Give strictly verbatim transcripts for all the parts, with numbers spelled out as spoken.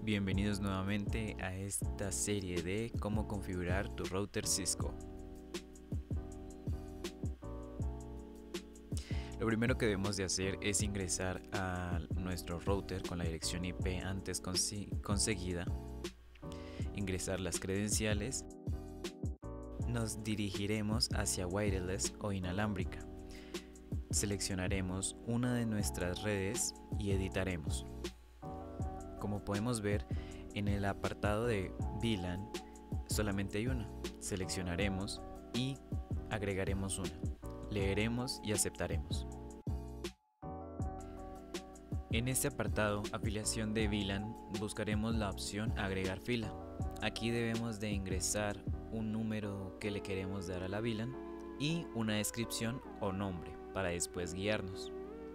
Bienvenidos nuevamente a esta serie de cómo configurar tu router Cisco. Lo primero que debemos de hacer es ingresar a nuestro router con la dirección I P antes conseguida, ingresar las credenciales, nos dirigiremos hacia wireless o inalámbrica, seleccionaremos una de nuestras redes y editaremos. Como podemos ver, en el apartado de V LAN solamente hay una. Seleccionaremos y agregaremos una. Leeremos y aceptaremos. En este apartado, afiliación de V LAN, buscaremos la opción agregar fila. Aquí debemos de ingresar un número que le queremos dar a la V LAN y una descripción o nombre para después guiarnos.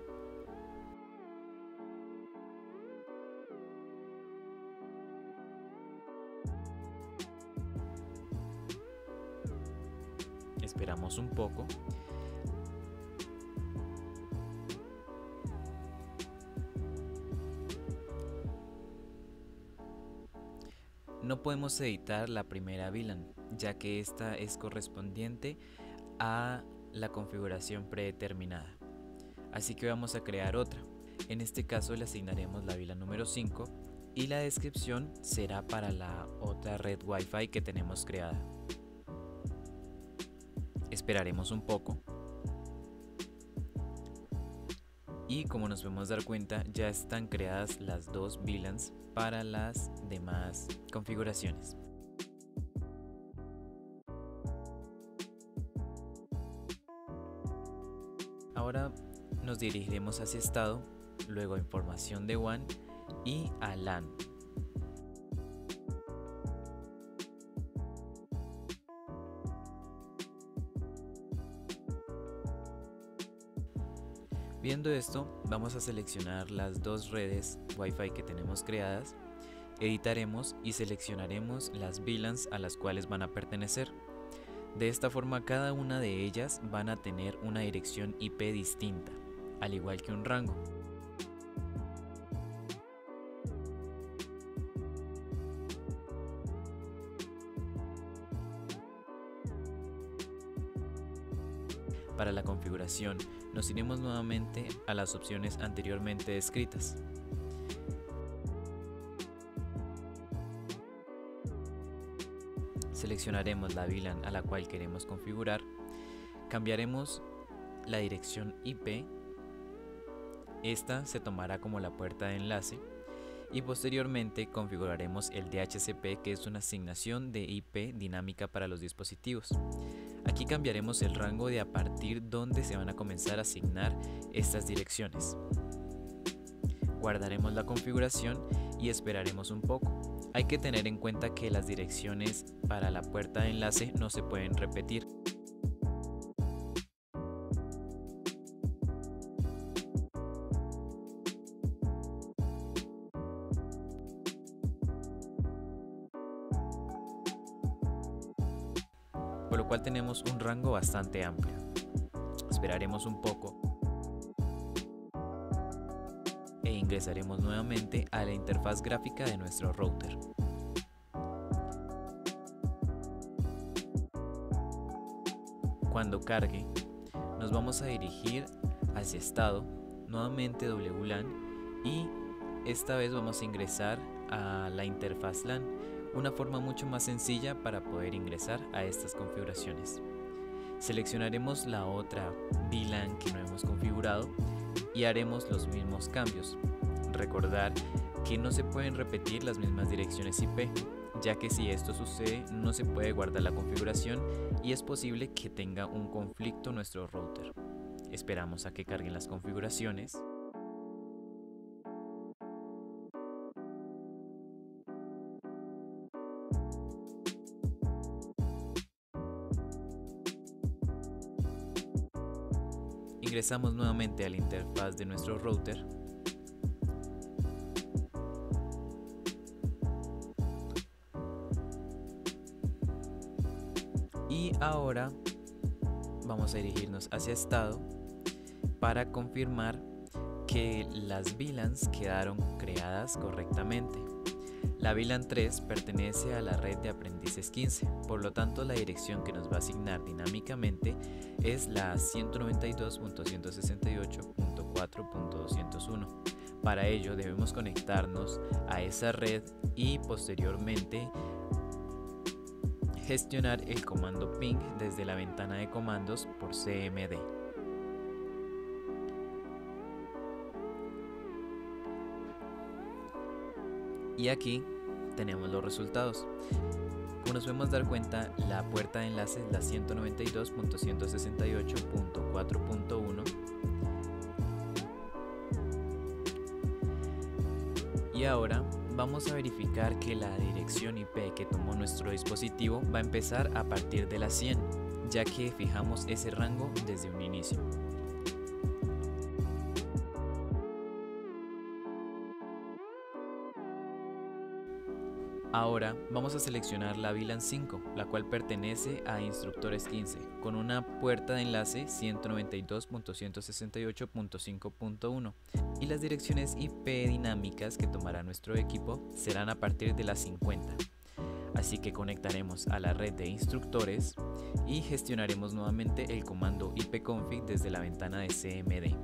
Esperamos un poco. No podemos editar la primera V LAN, ya que esta es correspondiente a la configuración predeterminada. Así que vamos a crear otra. En este caso le asignaremos la V LAN número cinco y la descripción será para la otra red Wi-Fi que tenemos creada. Esperaremos un poco y como nos podemos dar cuenta ya están creadas las dos V LANs para las demás configuraciones. Ahora nos dirigiremos hacia estado, luego a información de W A N y a LAN. Viendo esto, vamos a seleccionar las dos redes Wi-Fi que tenemos creadas, editaremos y seleccionaremos las V LANs a las cuales van a pertenecer. De esta forma cada una de ellas van a tener una dirección I P distinta, al igual que un rango. Para la configuración, nos iremos nuevamente a las opciones anteriormente descritas. Seleccionaremos la V LAN a la cual queremos configurar, cambiaremos la dirección I P, esta se tomará como la puerta de enlace y posteriormente configuraremos el D H C P, que es una asignación de I P dinámica para los dispositivos. Aquí cambiaremos el rango de a partir donde se van a comenzar a asignar estas direcciones. Guardaremos la configuración y esperaremos un poco. Hay que tener en cuenta que las direcciones para la puerta de enlace no se pueden repetir. Por lo cual tenemos un rango bastante amplio. Esperaremos un poco e ingresaremos nuevamente a la interfaz gráfica de nuestro router. Cuando cargue, nos vamos a dirigir hacia estado, nuevamente W LAN, y esta vez vamos a ingresar a la interfaz LAN, una forma mucho más sencilla para poder ingresar a estas configuraciones. Seleccionaremos la otra V LAN que no hemos configurado y haremos los mismos cambios. Recordar que no se pueden repetir las mismas direcciones I P, ya que si esto sucede no se puede guardar la configuración y es posible que tenga un conflicto nuestro router. Esperamos a que carguen las configuraciones. Ingresamos nuevamente a la interfaz de nuestro router. Y ahora vamos a dirigirnos hacia estado para confirmar que las V LANs quedaron creadas correctamente. La VLAN tres pertenece a la red de aprendices quince, por lo tanto la dirección que nos va a asignar dinámicamente es la ciento noventa y dos punto ciento sesenta y ocho punto cuatro punto doscientos uno. Para ello debemos conectarnos a esa red y posteriormente gestionar el comando ping desde la ventana de comandos por C M D. Y aquí tenemos los resultados. Como nos podemos dar cuenta, la puerta de enlace es la ciento noventa y dos punto ciento sesenta y ocho punto cuatro punto uno. Y ahora vamos a verificar que la dirección I P que tomó nuestro dispositivo va a empezar a partir de la cien, ya que fijamos ese rango desde un inicio. Ahora vamos a seleccionar la VLAN cinco, la cual pertenece a instructores quince, con una puerta de enlace ciento noventa y dos punto ciento sesenta y ocho punto cinco punto uno, y las direcciones I P dinámicas que tomará nuestro equipo serán a partir de las cincuenta. Así que conectaremos a la red de instructores y gestionaremos nuevamente el comando ipconfig desde la ventana de C M D.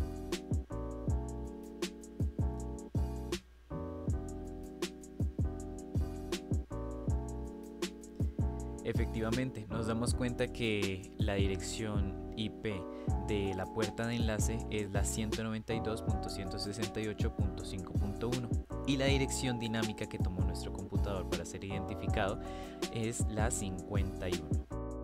Efectivamente, nos damos cuenta que la dirección I P de la puerta de enlace es la ciento noventa y dos punto ciento sesenta y ocho punto cinco punto uno y la dirección dinámica que tomó nuestro computador para ser identificado es la cincuenta y uno.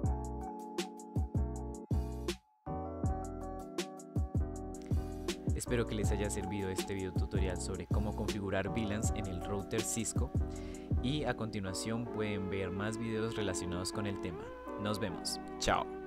Espero que les haya servido este video tutorial sobre cómo configurar V LANs en el router Cisco, y a continuación pueden ver más videos relacionados con el tema. Nos vemos. Chao.